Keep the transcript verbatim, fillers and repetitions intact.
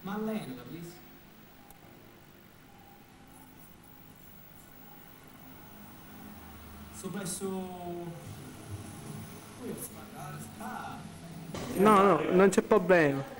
Ma allenala, please. Sto presso... Puoi sparare? Ah! No, no, non c'è problema.